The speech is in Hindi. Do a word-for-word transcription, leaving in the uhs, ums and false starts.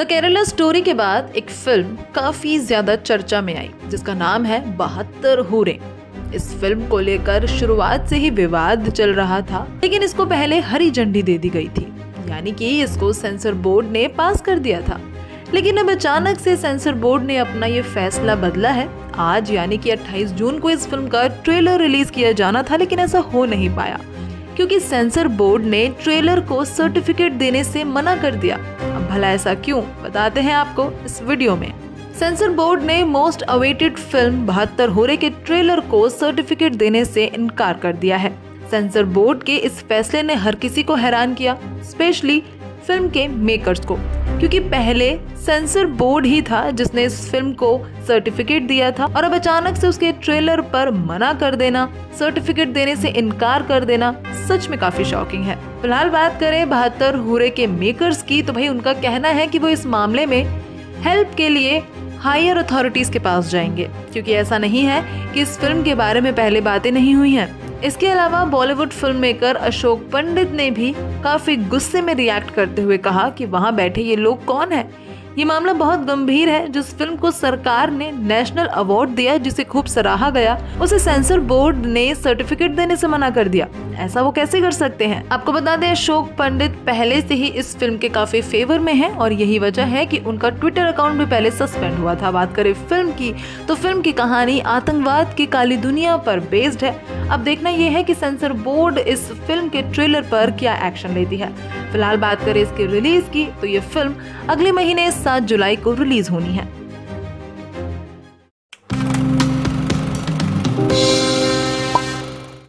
द केरला स्टोरी के बाद एक फिल्म काफी ज्यादा चर्चा में आई जिसका नाम है बहत्तर हूरें। इस फिल्म को लेकर शुरुआत से ही विवाद चल रहा था, लेकिन इसको पहले हरी झंडी दे दी गई थी, यानी कि इसको सेंसर बोर्ड ने पास कर दिया था। लेकिन अब अचानक से सेंसर बोर्ड ने अपना ये फैसला बदला है। आज यानी कि अट्ठाईस जून को इस फिल्म का ट्रेलर रिलीज किया जाना था, लेकिन ऐसा हो नहीं पाया क्योंकि सेंसर बोर्ड ने ट्रेलर को सर्टिफिकेट देने से मना कर दिया। अब भला ऐसा क्यों, बताते हैं आपको इस वीडियो में। सेंसर बोर्ड ने most awaited film Bahattar Hoorain के ट्रेलर को सर्टिफिकेट देने से इनकार कर दिया है। सेंसर बोर्ड के इस फैसले ने हर किसी को हैरान किया, स्पेशली फिल्म के मेकर्स को, क्योंकि पहले सेंसर बोर्ड ही था जिसने इस फिल्म को सर्टिफिकेट दिया था और अब अचानक से उसके ट्रेलर पर मना कर देना, सर्टिफिकेट देने से इनकार कर देना, सच में काफी शॉकिंग है। फिलहाल बात करें बहत्तर हूरें के मेकर्स की, तो भाई उनका कहना है कि वो इस मामले में हेल्प के लिए हायर अथॉरिटीज के पास जाएंगे, क्योंकि ऐसा नहीं है कि इस फिल्म के बारे में पहले बातें नहीं हुई हैं। इसके अलावा Bollywood film maker Ashok Pandit ने भी काफी गुस्से में रिएक्ट करते हुए कहा कि वहां बैठे ये लोग कौन है। ये मामला बहुत गंभीर है। जिस फिल्म को सरकार ने नेशनल अवार्ड दिया, जिसे खूब सराहा गया, उसे सेंसर बोर्ड ने सर्टिफिकेट देने से मना कर दिया। ऐसा वो कैसे कर सकते हैं? आपको बता दें, अशोक पंडित पहले से ही इस फिल्म के काफी फेवर में हैं और यही वजह है कि उनका ट्विटर अकाउंट भी पहले सस्पेंड हुआ था। बात करें फिल्म की, तो फिल्म की कहानी आतंकवाद की काली दुनिया पर बेस्ड है। अब देखना यह है कि सेंसर बोर्ड इस फिल्म के ट्रेलर पर क्या एक्शन लेती है। फिलहाल बात करें इसके रिलीज की, तो ये फिल्म अगले महीने सात जुलाई को रिलीज होनी है।